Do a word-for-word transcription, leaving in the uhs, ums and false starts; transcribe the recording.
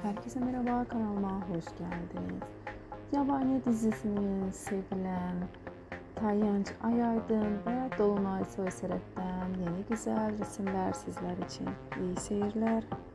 Herkese merhaba, kanalıma hoş geldiniz. Yabani dizisinin sevilen Tayyance Ayaydın ve Dolunay Soyserap'ten yeni güzel resimler sizler için. İyi seyirler.